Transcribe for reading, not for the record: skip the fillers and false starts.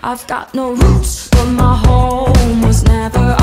I've got no roots, but my home was never